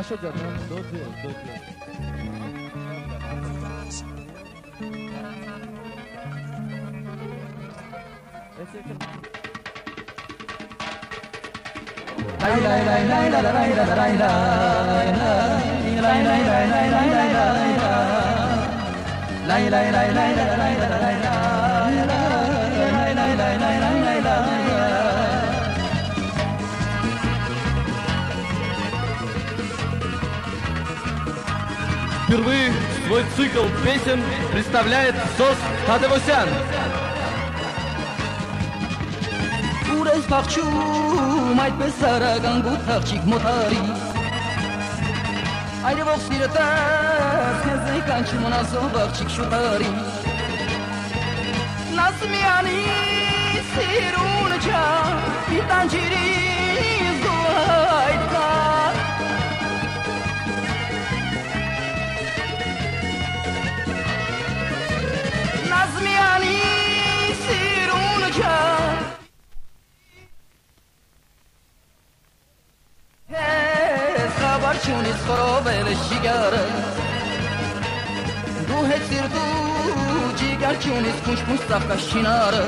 Paşa canım, dozuyor. Lay lay lay lay lay lay lay lay lay lay lay. Впервые свой цикл песен представляет СОС Тадевосян. Ուրես փախչում այդպես սարական գութաղջիկ մոտարի Այրվող սիրտած քեզ է կանչում անազով աղջիկ շուտարի Նասմյանի սիրունը չա պիտանջիրի զգու այդ կա Նասմյանի սիրունը չա Չունիս խորովել ես ջիգարը Դու հետ սիրտու ջիգար չունիս կունչ-կունչ ծաղկաս չինարը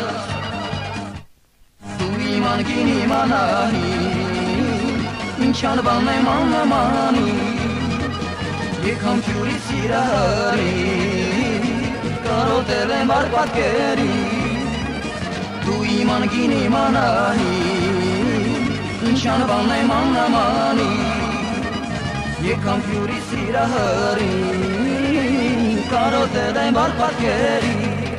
Դու իմ անգին իմանանի Ինչ անվանն եմ աննամանի Եկամ քյուրի սիրահարի Կարոտել եմ արպատկերի Դու իմ անգին իմանանի Ինչ անվանն եմ աննամանի Եկամ քյուրի սիրահարի Կարոտել եմ արպատկերի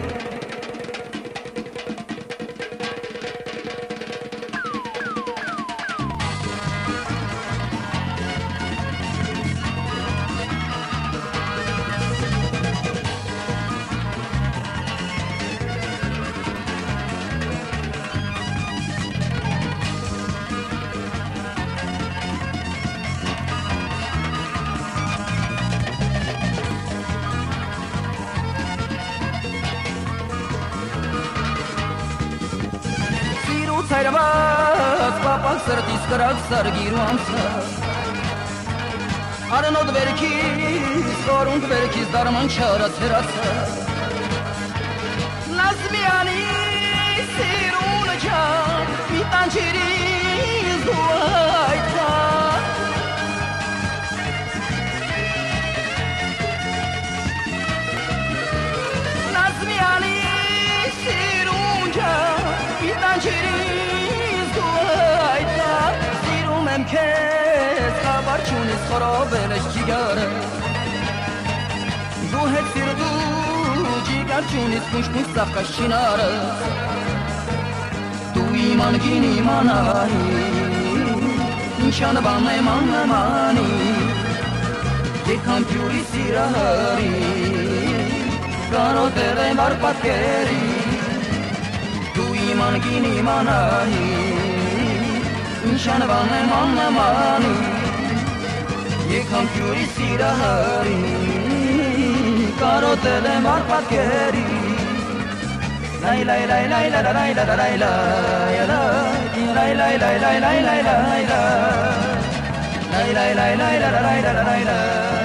Ցայրված պապակ սրտիս կրակ սարգիրու ամսած Արանոտ վերքիս, որունք վերքիս դարման չարած հերացած Նազմյանի սիրունը չան, պիտանջիրի զգու այդ կա Նազմյանի սիրուն չան, պիտանջիրի Սիրում եմ քեզ, խաբար չունիս խորովել ես ջիգարը Դու հետ սիրտու ջիգար չունիս կունչ-կունչ ծաղկաս չինարը Դու իմ անգին իմանանի Ինչ անվանն եմ աննամանի Եկամ քյուրի սիրահարի Կարոտել եմ արպատկերի Դու իմ անգին իմանանի Ինչ անվանն եմ աննամանի Եկամ քյուրի սիրահարի Կարոտել եմ արպատկերի Լայ լայ լայ լայ լայ լայ լայ լայ լայ լայ լայ լայ լայ լայ լայ լայ լայ լայ լայ լայ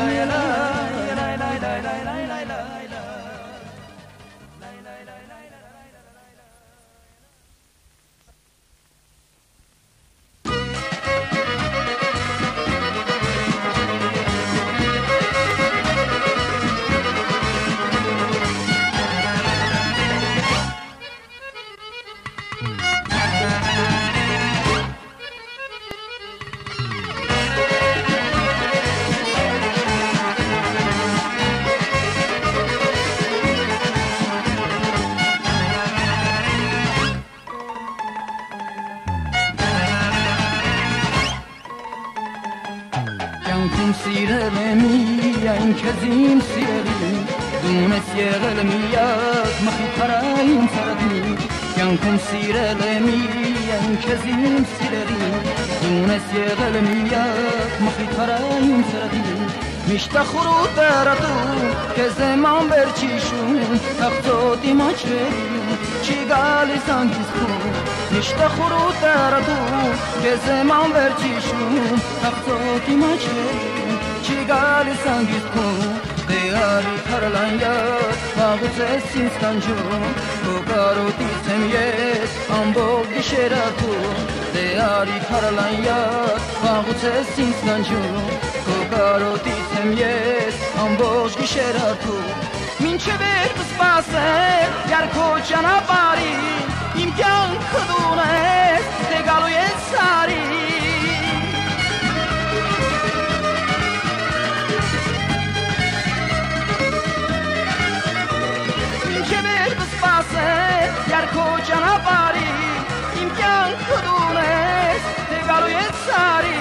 Սիրել եմ միայն քեզ իմ սիրելի Դուն ես եղել միակ մխիթարային սարդի Կյանքում սիրել եմ միայն քեզ իմ սիրելի Դուն ես եղել միակ մխիթարային սարդի Միշտ խորոտ արատու քեզ եմ ամբեր ճիշում Աղծոտի մաչերի չի գալիս անգիստում Միշտ խորոտ արատու քեզ եմ ամբեր ճիշում Աղծոտի մաչերի Cigali sangis con Deari tarlanya Ağuze sinstancu Kokaro tisemyes Ambo gişeratu Deari tarlanya Ağuze sinstancu Kokaro tisemyes Ambo gişeratu Minçe ver spase Yar kocana bari İmkan kıdune Tegalo yesari Yar kocana bari imkan kudunez Tegalo yetsari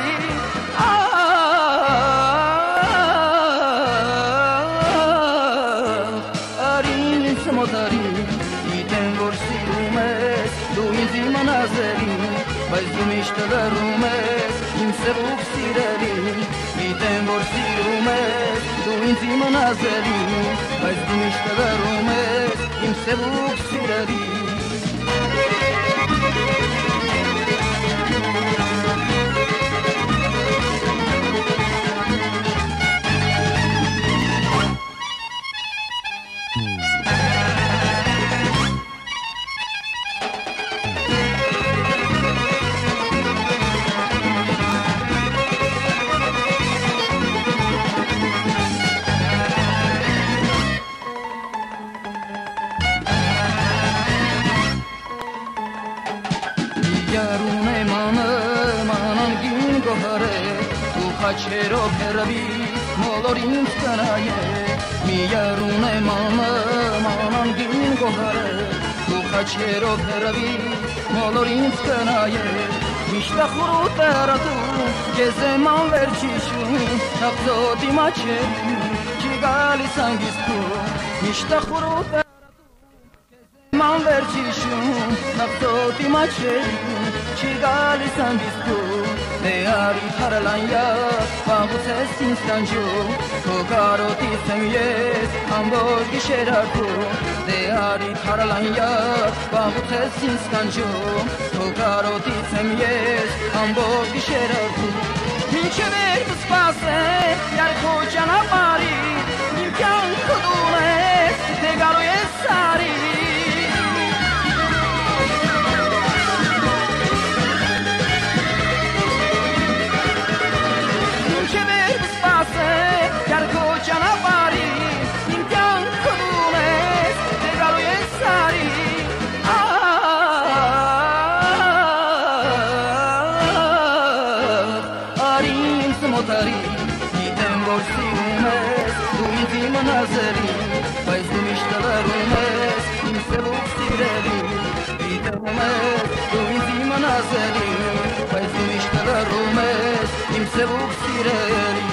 Arin samotari Iten vorsi rumez Duinzi manazeri Bazdum işte rumez Kimse buk sireri Iten vorsi rumez Duinzi manazeri Bazdum işte rumez Kimse buk sireri Yarune manan gün gohare Tu khachero perabi molorin skanaye Mi yarune manan gün gohare Tu khachero perabi molorin skanaye Mishta khuru taratu gezeman verchishu Naqzoti mache Cigali sangisku Mishta khuru Man vercishu Naqzoti mache Cigali sangisku Deari taralanya Vaguse sinstanju Kokaro tisemyes Amboj gişerartu Deari taralanya Vaguse sinstanju Kokaro tisemyes Amboj gişerartu Minçe ver spase Yar kocana bari İmkan kudune Tegalo yesari Yar kocana bari imkan kudunez Tegalo yesari Arin smotari Gidem borsi umez Duinzi manazeri Bazdum iştalar umez Kimse buk sireri Gidem umez Duinzi manazeri Bazdum iştalar umez Kimse buk sireri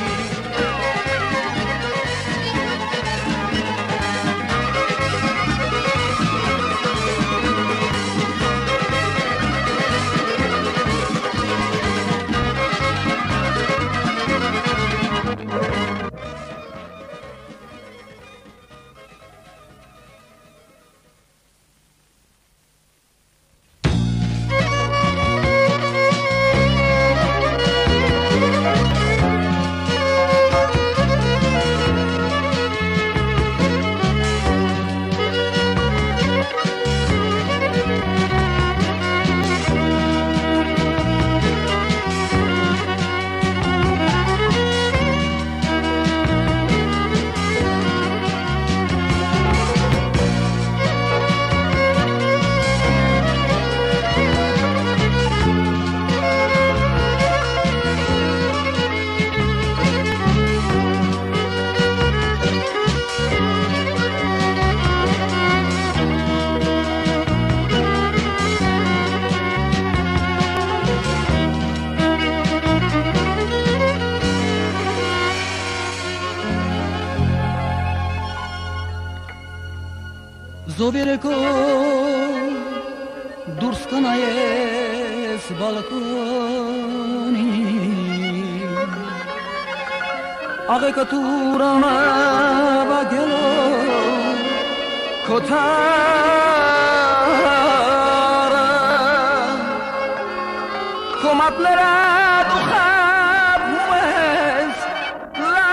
Zobiereko Durskanaje z balkoni Ave katurana bagelo Kotara Komatlara dukhab humes La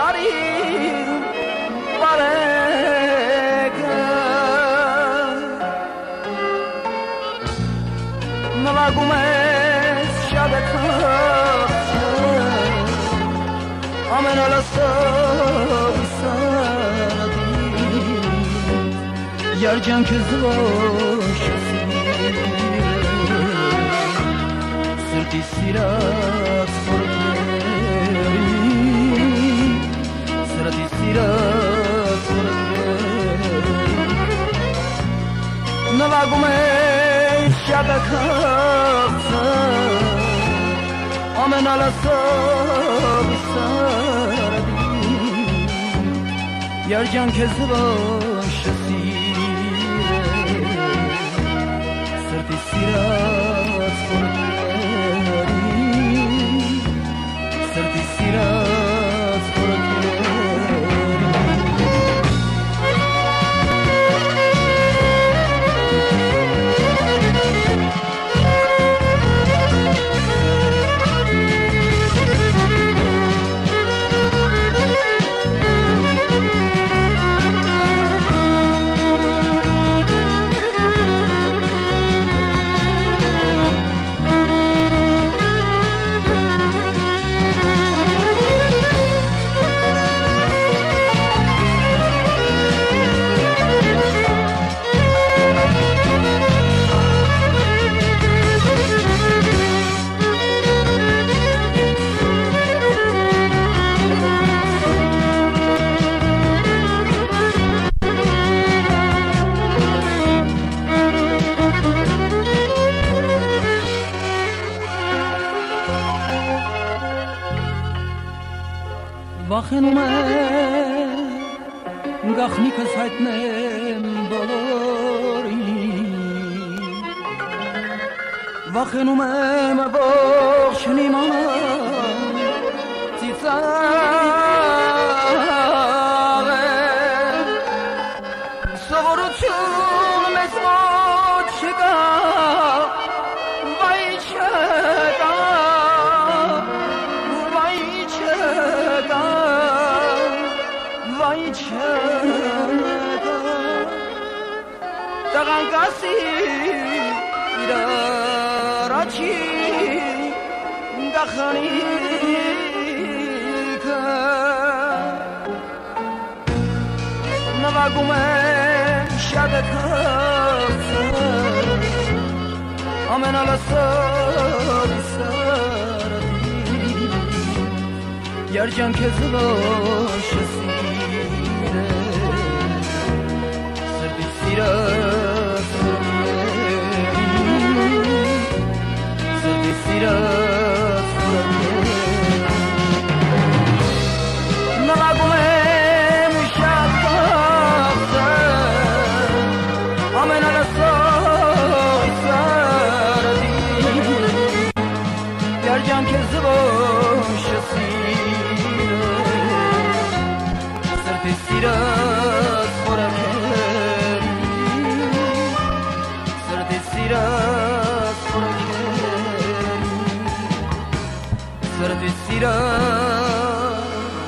կորարի բարեկը նվագում ես շատ է թախծը ամենալասով սարդի երջանքս ոչ սրտի սիրած սրտի սիրած նվագում ես շատ է թախծը ամենալասով սարդի երջանքս ոչ սրտի սիրած սրտի սիրած վախենում եմ գախնիկս հայտնեմ բոլորին վախենում եմ ողջն իմանալ ծիծաղ է սովորություն մեզ ոչ չկա վայ չկա տղանկասի իրարաչի գախանիքը նվագում եմ շատ է թախծը ամենալասով սարդի երջանքս ոչ սիրած սրտի սիրած նվագում եմ շատ թախծը ամենալասով սարդի երջանքս ոչ սրտի սիրած սրտի սիրած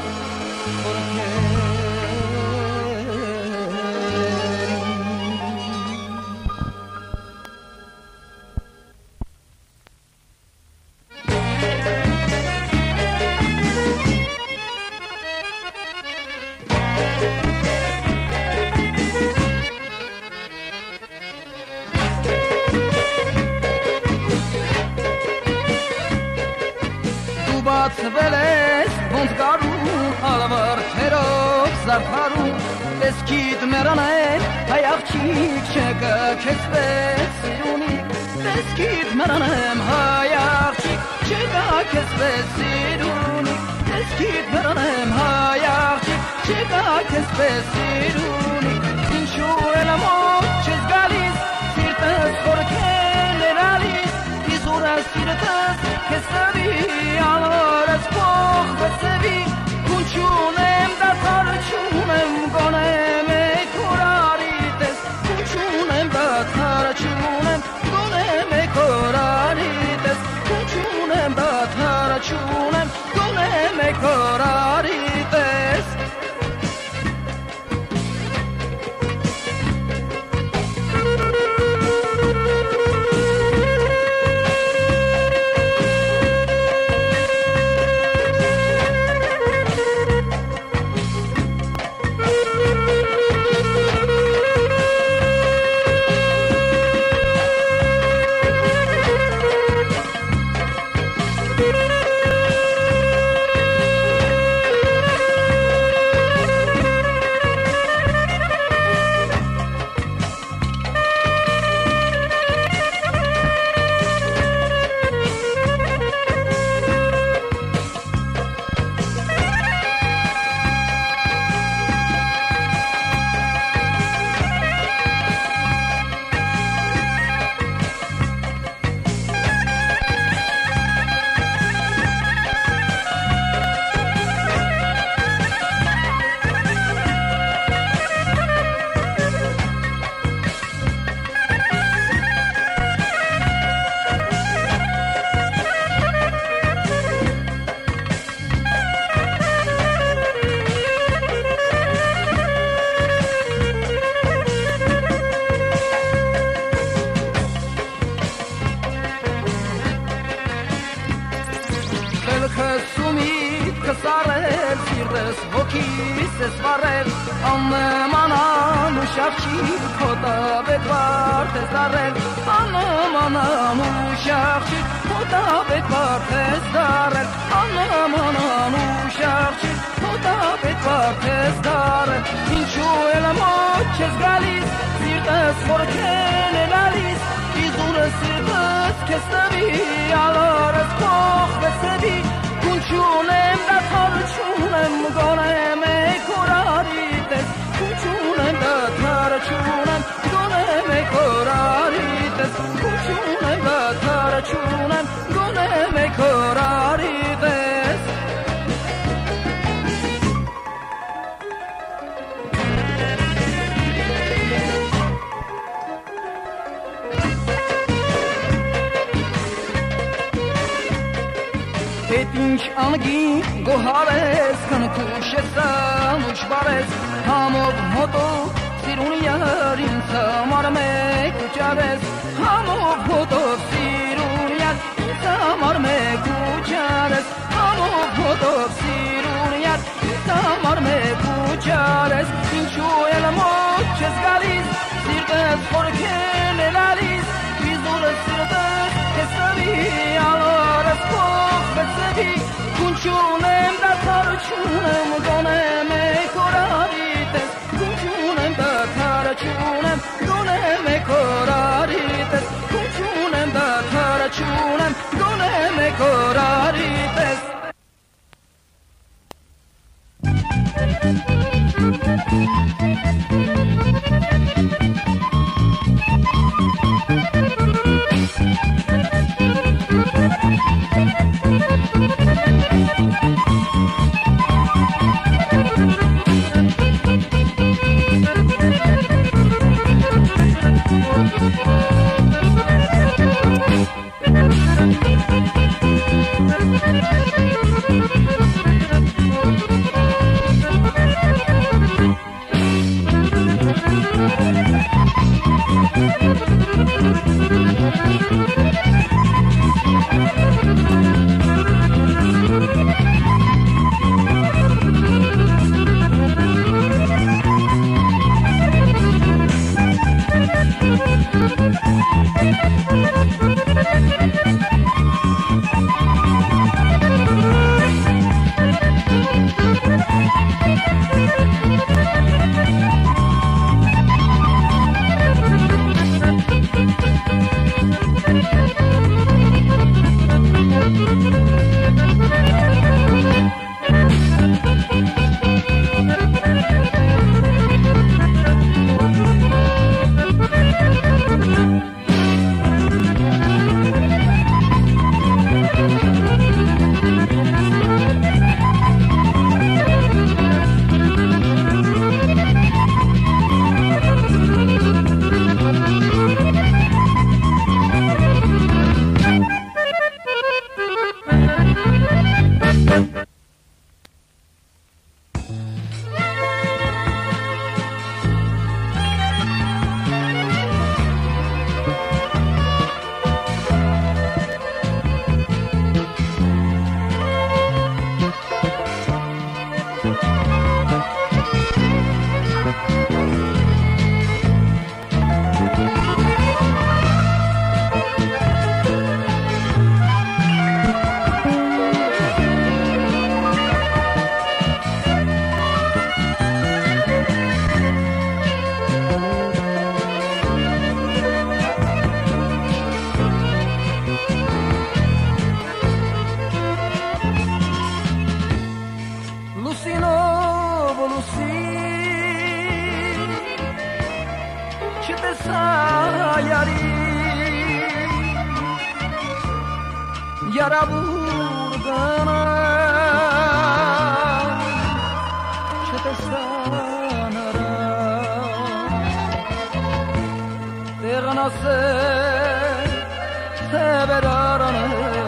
բացվել ես ոնց գարու ալավարդերով զարդարում տեսքիդ մերաներ հայ աղջիկ չկա քեզպես սիրունիկ տեսքիդ մերանեմ հայ աղջիկ չկա քեզպես սիրունիկ տեսքիդ մերանեմ հայ աղջիկ չկա քեզպես սիրունիկ ինչու էլ ամոթ չես գալիս սիրտս խորքել էր ալիս իզուր սիրտս քեզ տվի անորս փոխվեցվի Kuchulem da tarchulem gonem korarites Kuchulem da tarchulem gonem korarites Kuchulem da tarchulem gonem korarites sarel sirdes vokis es varel anne manan ushafchi kota betvart es darel anne manan ushafchi kota betvart es darel anne manan ushafchi kota betvart es darel inchu el moches galis sirdes forken el alis izures sirdes kestavi alores koch besevi Kuchunem da tarchunem gonem korarites Kuchunem da tarchunem gonem korarites Kuchunem da tarchunem gonem korarites Etink angi gohares kan kushesan ushbares hamog moto sirun yarin samar me kuchares hamog moto sirun yarin samar me kuchares hamog moto sirun yarin samar me kuchares inchu el moches galis sirdes forken el alis bizur sirdes kesavi alores Kunchunem da tarchunem gonem korarites Kunchunem da tarchunem gonem korarites Kunchunem da tarchunem gonem korarites Yara burgana Çete sanara Tegana seberarana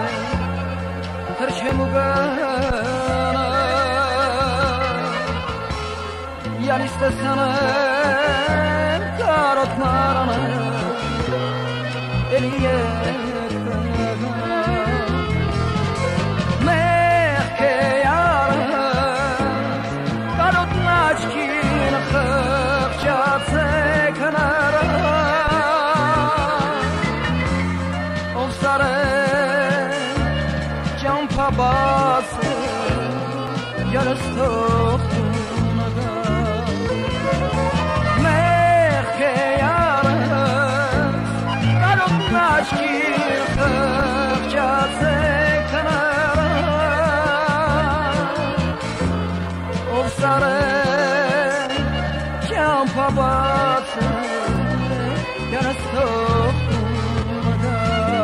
Terşemugana Yan istesene karotmarana Eliye Mehke yara yarastoftunaga merke yaras karotnaçki khachase kanara ovsare kyampabatse yarastoftunaga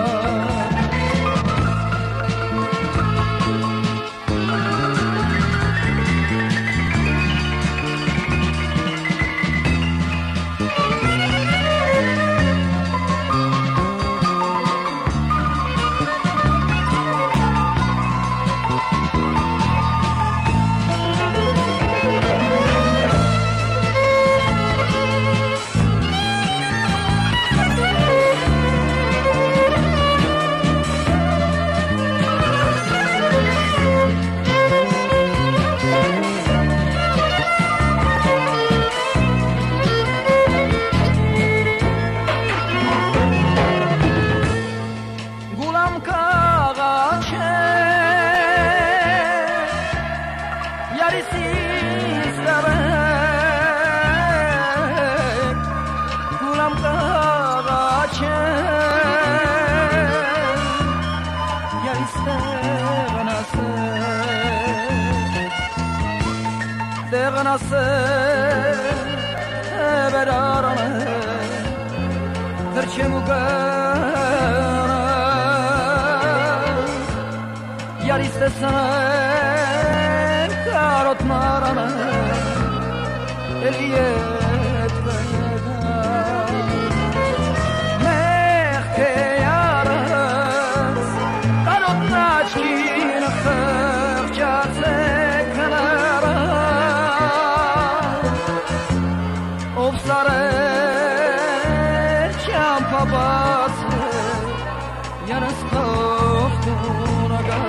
Yar istesen karot marana eliyet beyda mehke yaras karot naçkin khırçase kanara ovsare çampabatse yarastoftunaga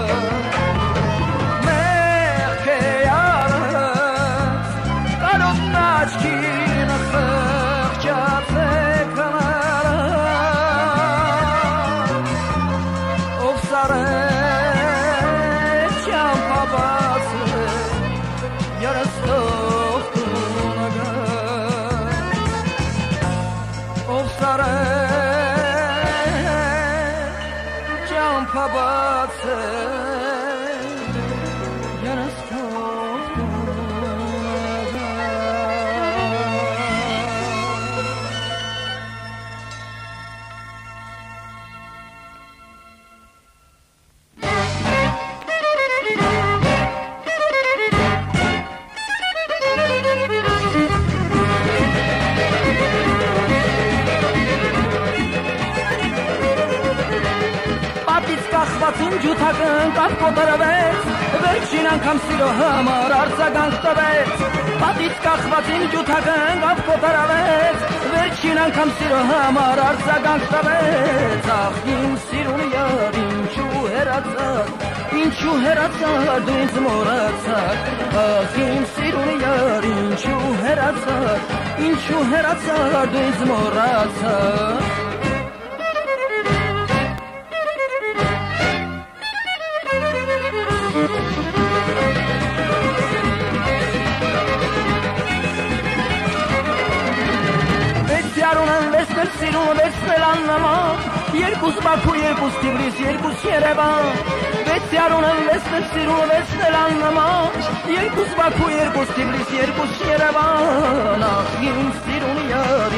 Очкина хрчатse kanara ovsare çampabatse yarastoftunaga ovsare çampabatse Խվածին ջութակն կապ կոտարվեց, վերջին անգամ սիրո համար արձագանք տվեց, պատից կախվածին ջութակն կապ կոտարվեց, վերջին անգամ սիրո համար արձագանք տվեց, ախ իմ սիրուն յար ինչու հեռացար դու ինձ մոռացար, ախ իմ սիրուն յար ինչու հեռացար դու ինձ մոռացար Սիրուն վերցնել աննման Երկուս Բաքու, երկուս Թիֆլիս, երկուս Երևան Վեցյարուն եմ վերցնել սիրուն վերցնել աննման Երկուս Բաքու, երկուս Թիֆլիս, երկուս Երևան Ախ իմ սիրուն յար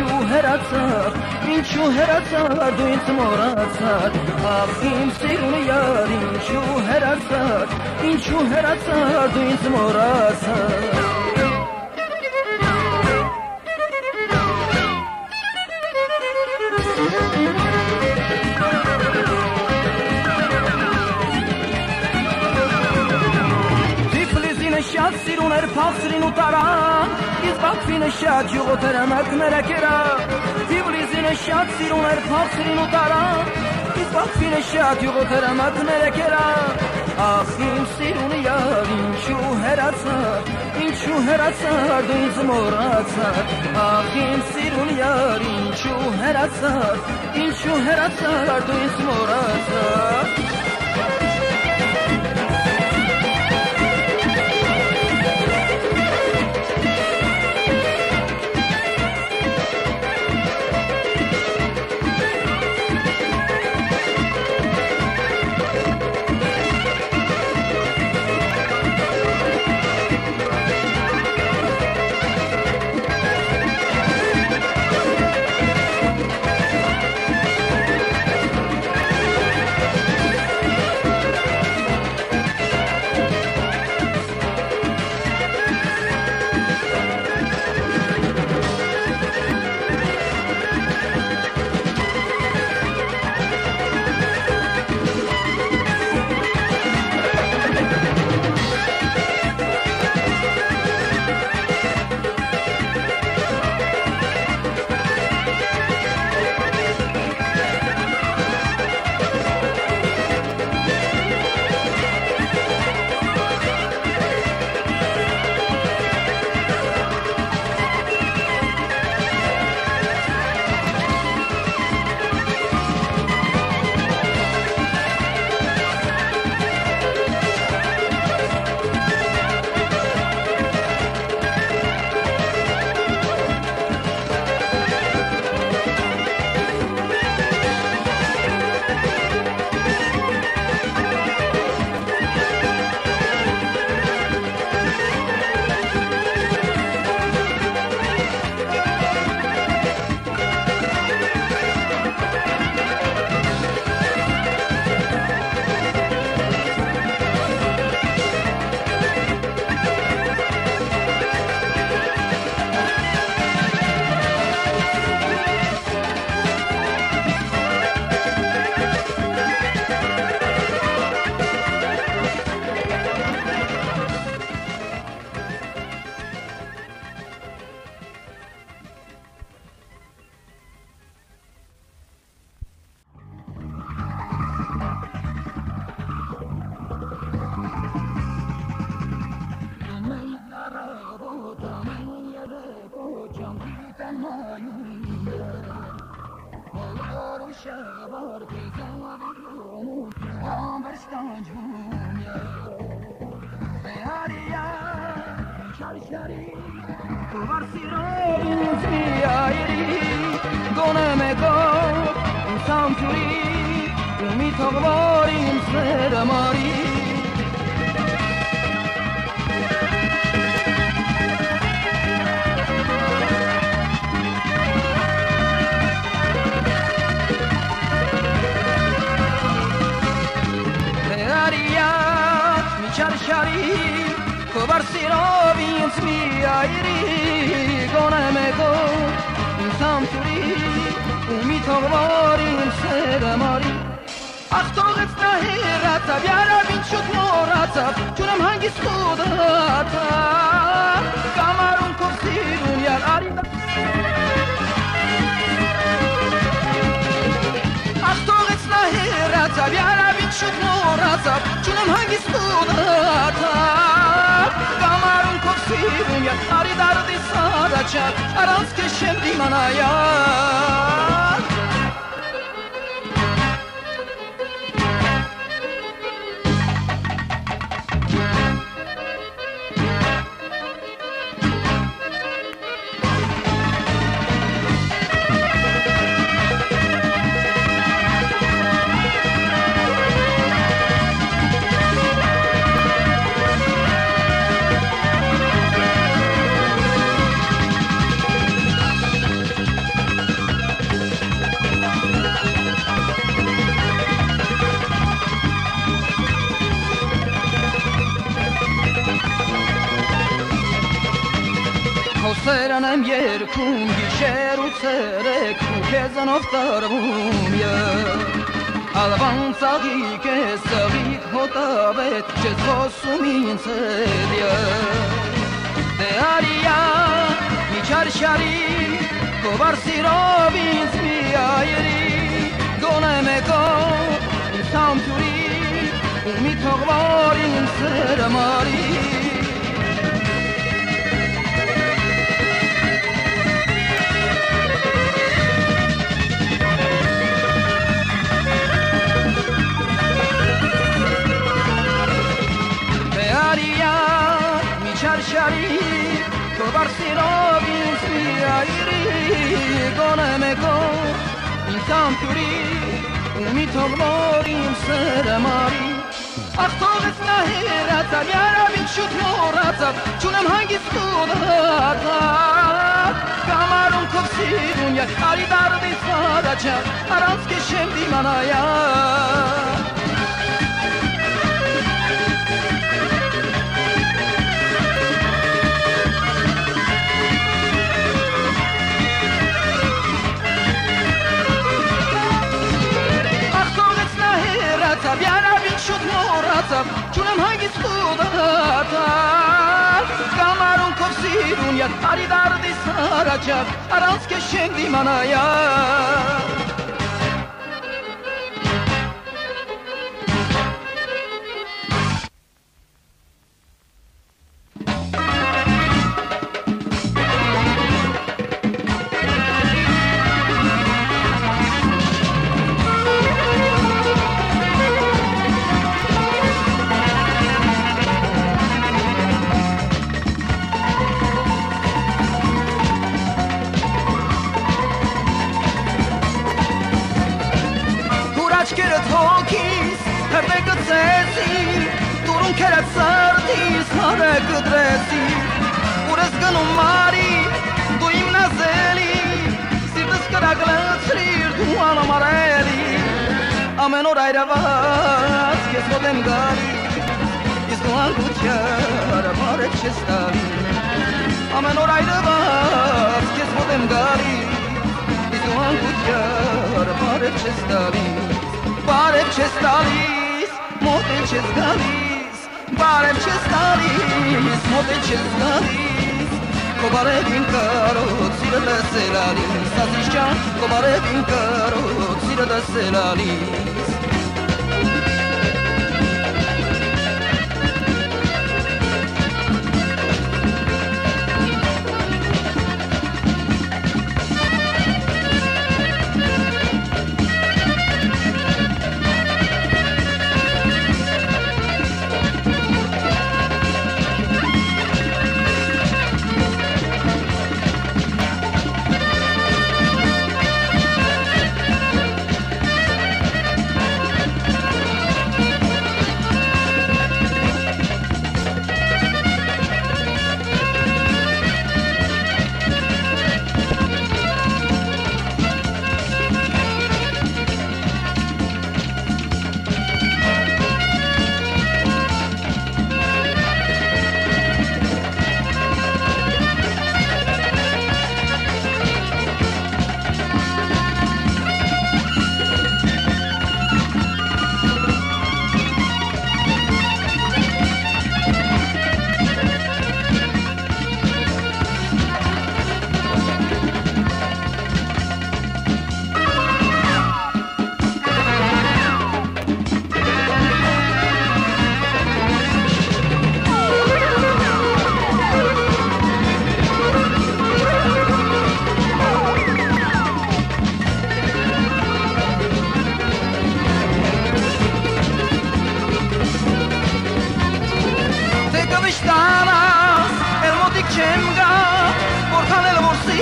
ինչու հեռացար դու ինձ մոռացար Ախ իմ սիրուն յար ինչու հեռացար դու ինձ մոռացար Շատ սիրուն էր փախցրին ու տարան Իսկ Բաքվինը շատ յուղոթերը մակները կերա Թիֆլիսինը շատ սիրուն էր փախցրին ու տարան Իսկ Բաքվինը շատ յուղոթերը մակները կերա Ախ իմ սիրուն յար ինչու հեռացար դու ինձ մոռացար Ախ իմ սիրուն յար ինչու հեռացար դու ինձ մոռացար Aranz ke shemdi manayat Serenem yerkum gişer uçerek bu kezan oftarım ya Alban sahi ke sahi hotabet cezosum insedya Dearia mi çarşari kovar sirobins mi ayri Doneme ko insan turi umit hogvarin sermari Shari, kovar sirovins mi ayri, goneme go, insan turi, umit oglorim seremari. Achtovet nahiratab, yarabin shut moratab, chunem hangis kudatab. Kamarun kovsidun yak, ari dardi sadachab, arans ke shemdi manayab. Yarabin shut moratab, chunem hangis kudatab. Kamarun kovsidun yak, ari dardi sadachab, arans ke shemdi manayab. Amenora era vas, que es modem gali, is no anguchar, amore chestali. Amenora era vas, que es modem gali, is no anguchar, amore chestali. Pare chestalis, modem chestalis, pare chestalis, modem chestalis. Kobare vincaro, zira da selali, sazisha, kobare vincaro, zira da selali.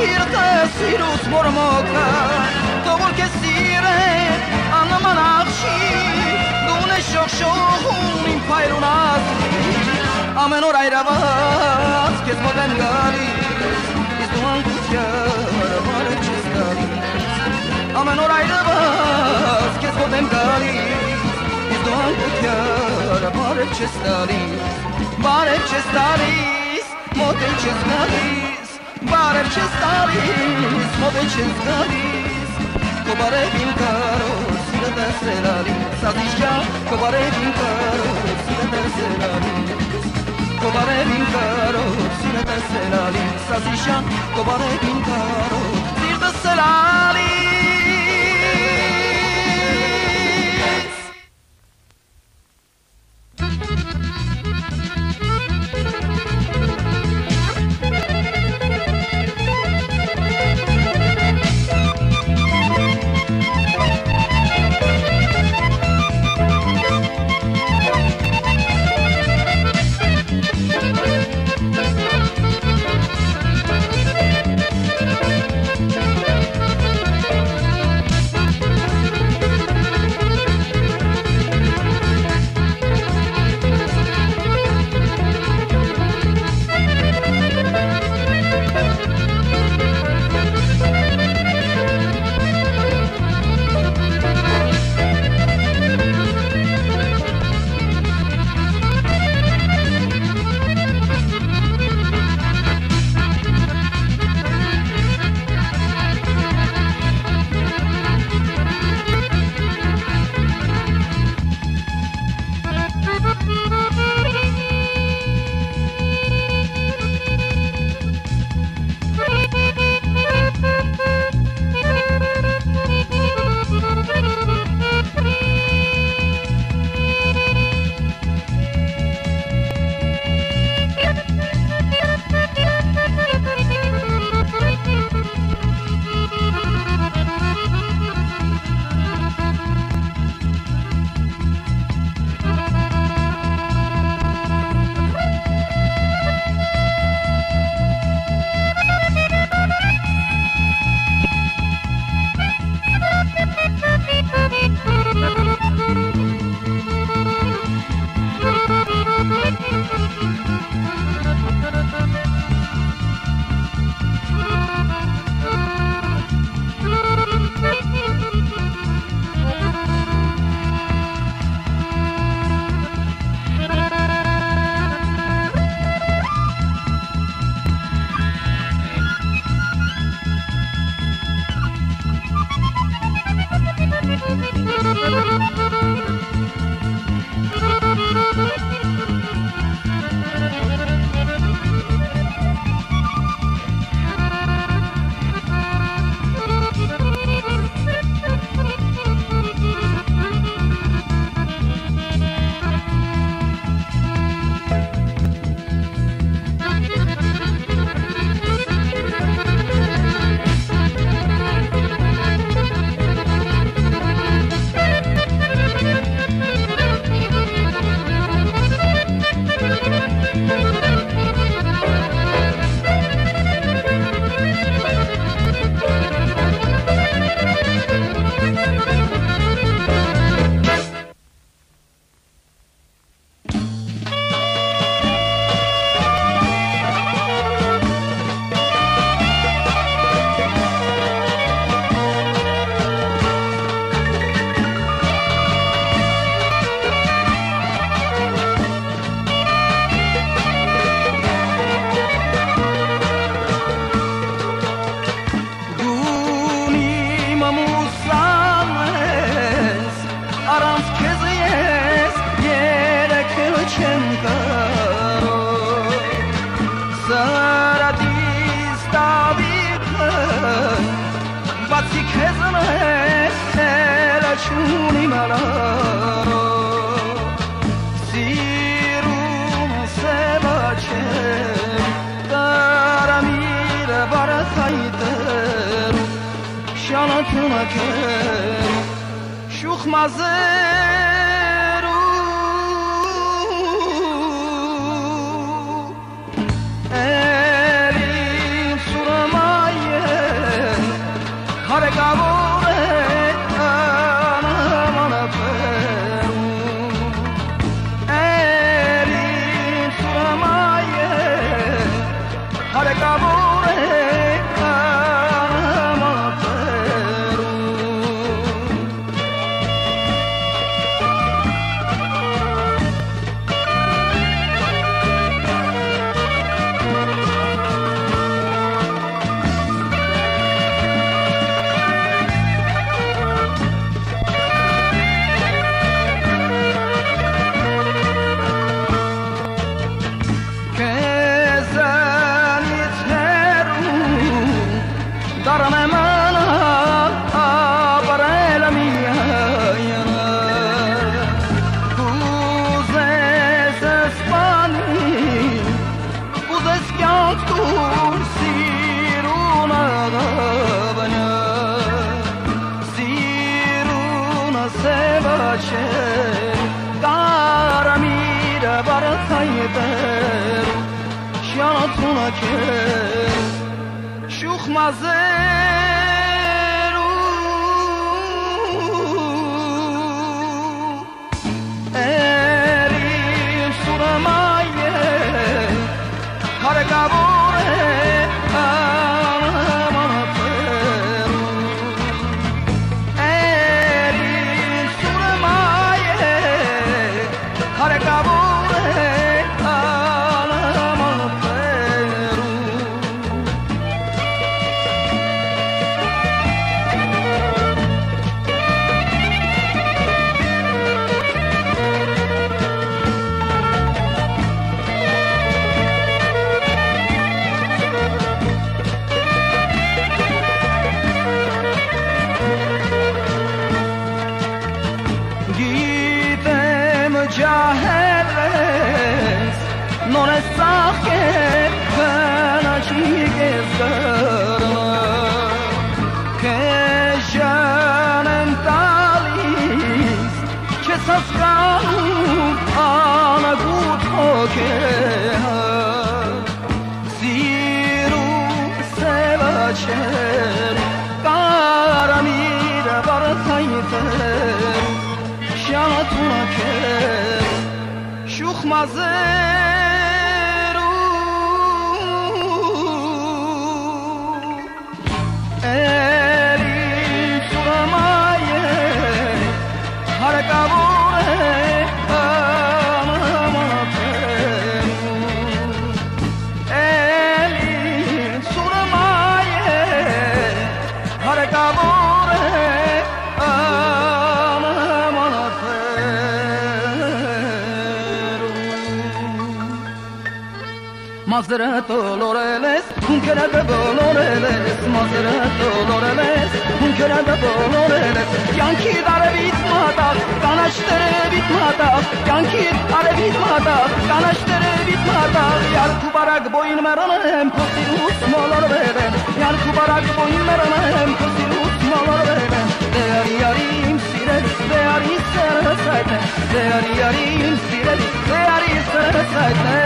سیرت سیروس مرموکا تو بول که سیره آنما نقشی دونه شخ شخون این پایرون است آمنو رای رواز که اسمو بنگالی از دوان کتیار باره چستالی آمنو رای رواز که اسمو بنگالی از دوان کتیار باره چستالی باره چستالیس موده چستالیس باره چستالیس موده چستالیس کباره بین کارو سیرت سلالی سازیشا کباره بین کارو سیرت سلالی کباره بین کارو سیرت سلالی سازیشا کباره بین کارو سیرت سلالی شوخ مزرو elin suramaya که شوخ مزه رو اریم سرمایه هر گباره جاهلس نور ساخه کناشی گذرنا که جانم تالیس که سسکان آن گود خوکه زیرو سبچر کارمیر برتایتر شانتون که شوخ مزه رو اریم سرمایه هر گباره اریم سرمایه هر گباره Mazerato loreles, un kerada loreles, mazerato loreles, un kerada loreles. Yanki dare bitmada, kanaştere bitmada, yanki dare bitmada, kanaştere bitmada. Yar kubarak boyun meranem, posirus molor veren. Yar kubarak boyun meranem, posirus molor veren. Değer yarim sireli, değer isere sayte. Değer yarim sireli, değer isere sayte.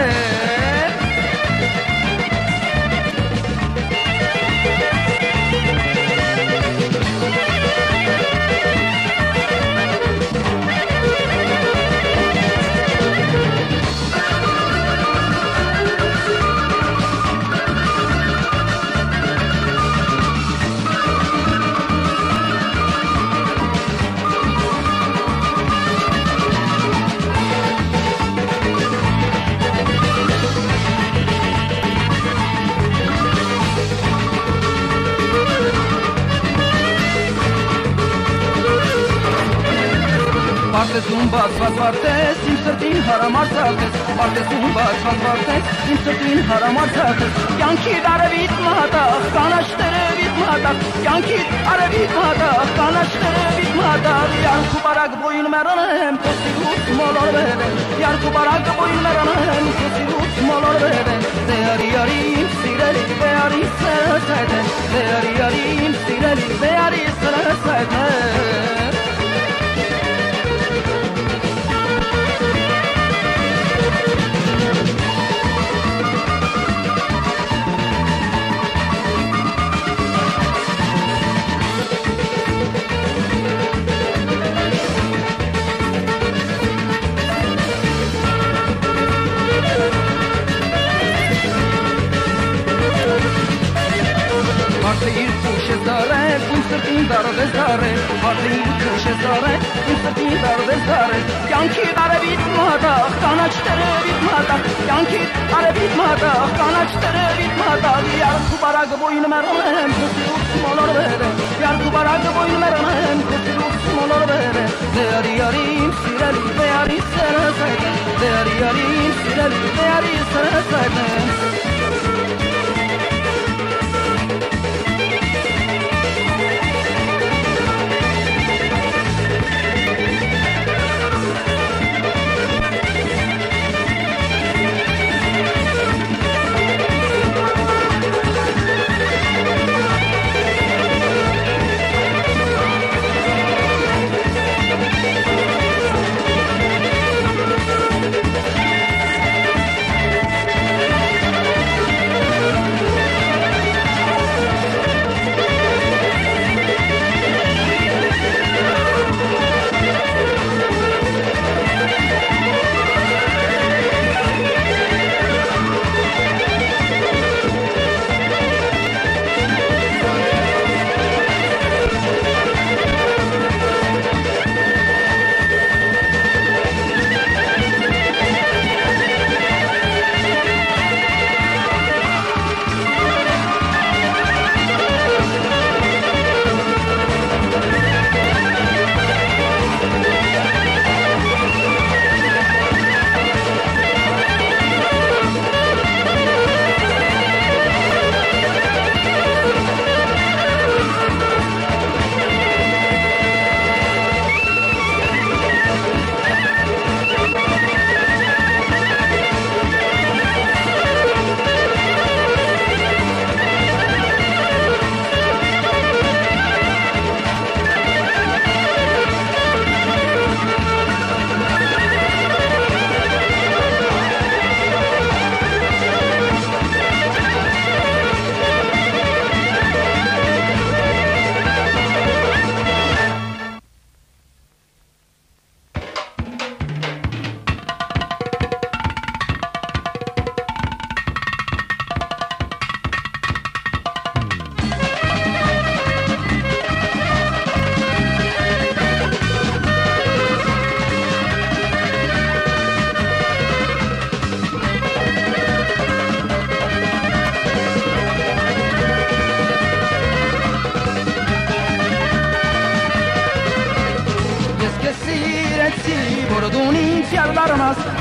Partes umbas vasvartes, im sırtın haramar zates. Partes umbas vasvartes, im sırtın haramar zates. Yanki dare bitmada, kanaştere bitmada. Yanki dare bitmada, kanaştere bitmada. Yar kubarak boyun meranem, posirus molor veren. Yar kubarak boyun meranem, posirus molor veren. Değer yarim sireli, değer isere sayden. Değer yarim sireli, değer isere sayden. Partir puxe zare, un sırtın darbe zare. Partir puxe zare, un sırtın darbe zare. Yanki dare bitmada, kanaçtere bitmada. Yanki dare bitmada, kanaçtere bitmada. Yar kubarak boyun meranem, kusirus molor veren. Yar kubarak boyun meranem, kusirus molor veren. Değer yarim sireli, değer isere sayden. Değer yarim sireli, değer isere sayden.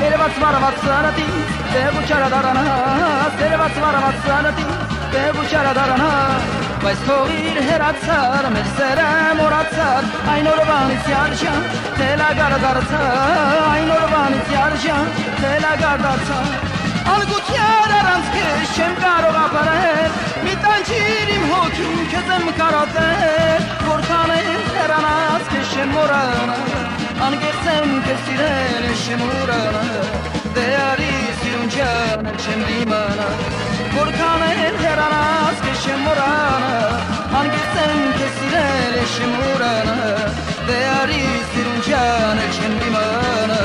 Servat varvat sanati Devu çaradarana Servat varvat sanati Devu çaradarana Vai storir heratsar Mersere moratsar Ay norvan isyarca Tela gardarsa Ay norvan isyarca Tela gardarsa Algut yararanske Şem karo gaparer Mitançirim hokim Kezem karater Korkane heranas Keşem morana Angersem kesirene şemurana Değeri siruncan şemlimana Korkane heranas keşem morana Angersem kesirene şemurana Değeri siruncan şemlimana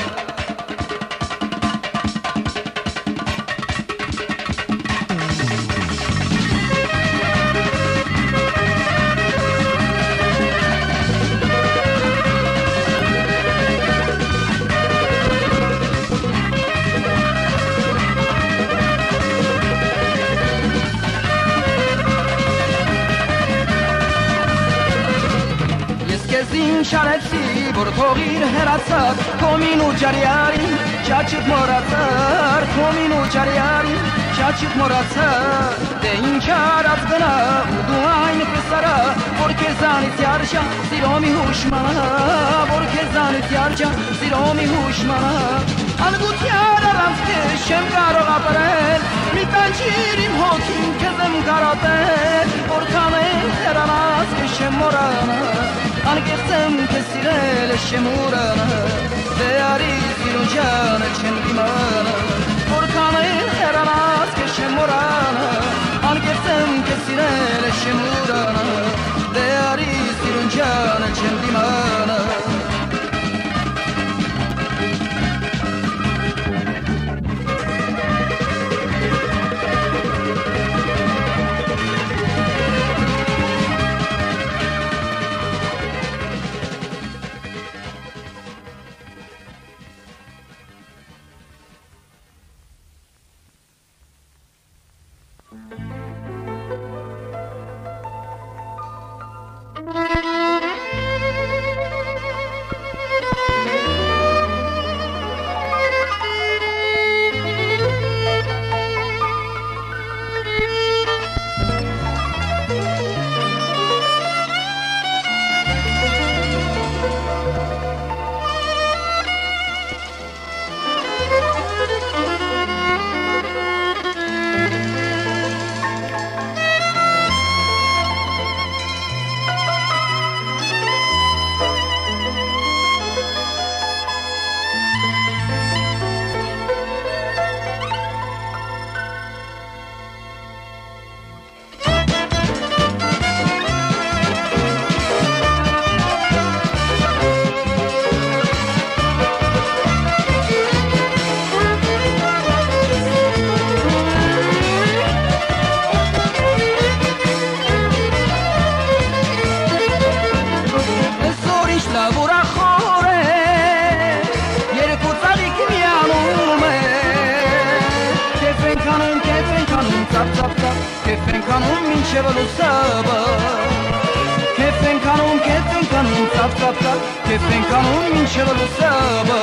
Zin şarepsi bortogir heratsar Kominu cariari çaçık moratsar Kominu cariari çaçık moratsar De inkar azgına uduayn pısara Borkezan isyarca siromi huşmana Borkezan isyarca siromi huşmana Algut yararanske şem karo gaparer Mitançirim hokim kezem karater Borkane heranas keşem morana Angersem kesirele şemurana Değeri siruncan çemlimana Korkane heranas keşem morana Angersem kesirele şemurana Değeri siruncan çemlimana Kefen kanun min çevalu saba Kefen kanun tap tap tap Kefen kanun min çevalu saba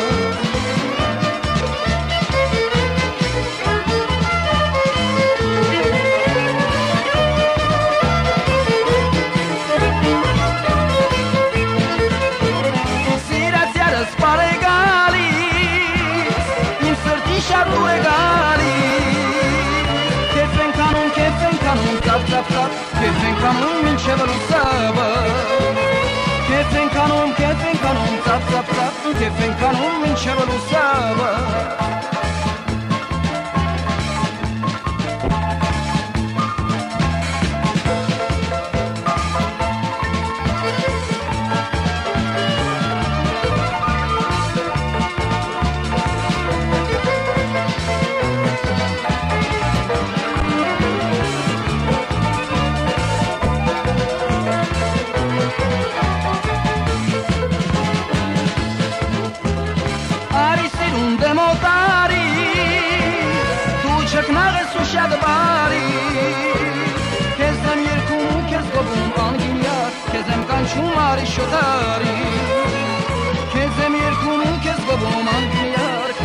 Siras yaras paregalis Im sărtișar tu regalis Tap tap tap Kefen kanun min çevalu saba Kefen kanun tap tap tap Kefen kanun min çevalu saba Bari Kezem yerkum kez babum anginya Kezem kançumari şotari Kezem yerkum kez babum anginya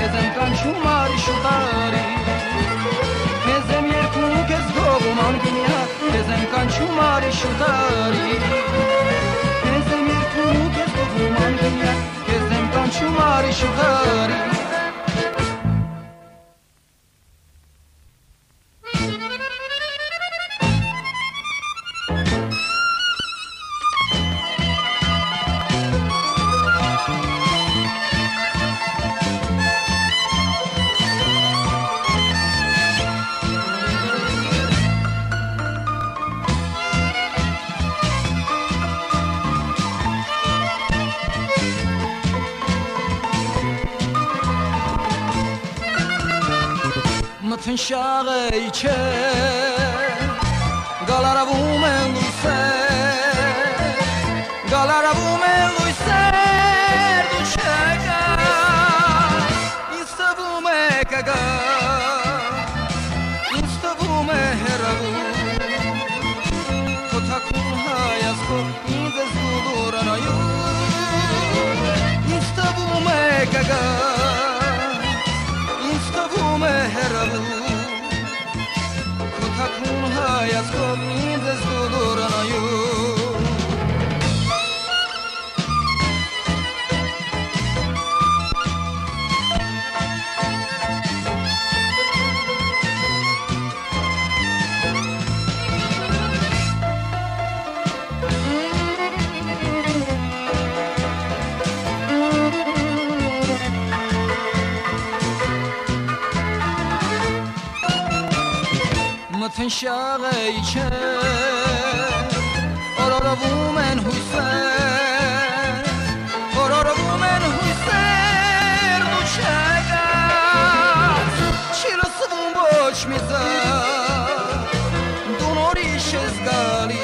شماری شداری کزم یرکو کز تو من گنیا کزم کان شماری شداری کزم یرکو کز تو من گنیا کزم کان شماری شداری متن شاقی چه گالارا بومن لوسه گالارا بومن لوسه دوشگا اینستا بومه کگا اینستا بومه هرگو تو تکون های از خود این زودورانایو اینستا بومه کگا تكون هاي أسكت من زدور نيو متن شاقی چه آرارا بومن حسین آرارا بومن حسین دوشگا چیرا سبون باش میزد دوناری شزگالی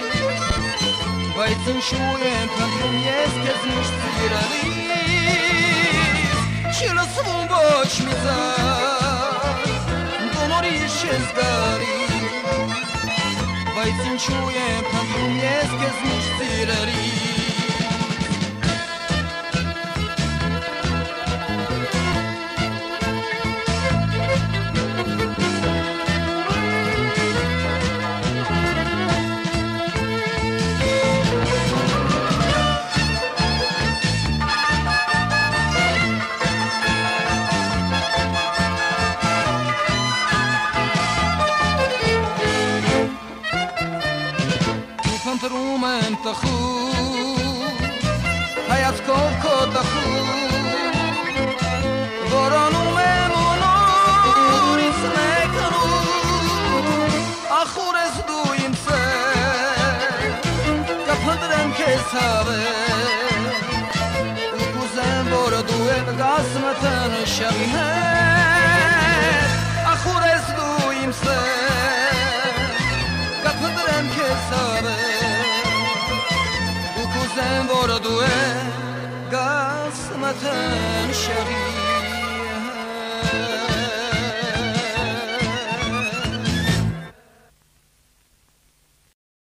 بایتن شویم پندرون یز کزنش زیرالی چیرا سبون باش میزد شزگاری بایتن شویم پندرون یز کزنش زیرالی رومن تخو حیات کو تخو بارانو ممونور اسمه کنو آخور از دویم سه کپدرم که سابه کوزم بار دوه قسمتن شبیه آخور از دویم سه کپدرم که سابه زن وردوه قسمتن شغی